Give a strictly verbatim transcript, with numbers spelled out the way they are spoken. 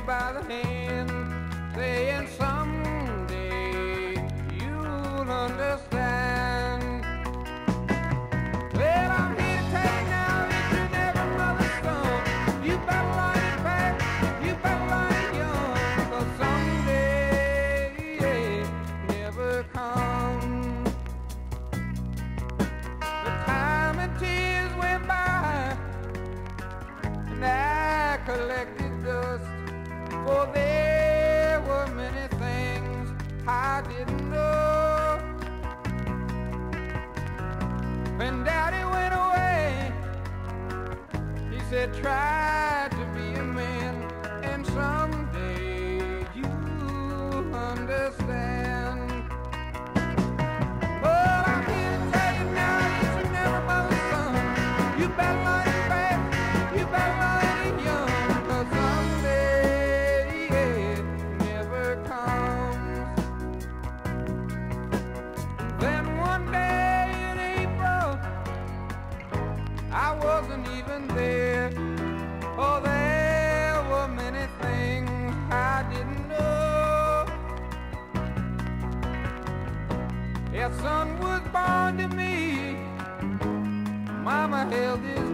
by the hand, saying someday you'll understand. Well, I'm here to tell you now that you're never mother's son. You better learn it fast, you better learn it young, 'cause someday it never comes. The time and tears went by, and I collected dust, for there were many things I didn't know. When Daddy went away, he said, try to be a man, and someday you'll understand. But I'm here to tell you now that you're never mother's son. You better learn it fast, you better learn it young, 'cause someday it never comes. Then one day in April, I wasn't even there, oh, there were many things I didn't know. A son was born to me, Mama held his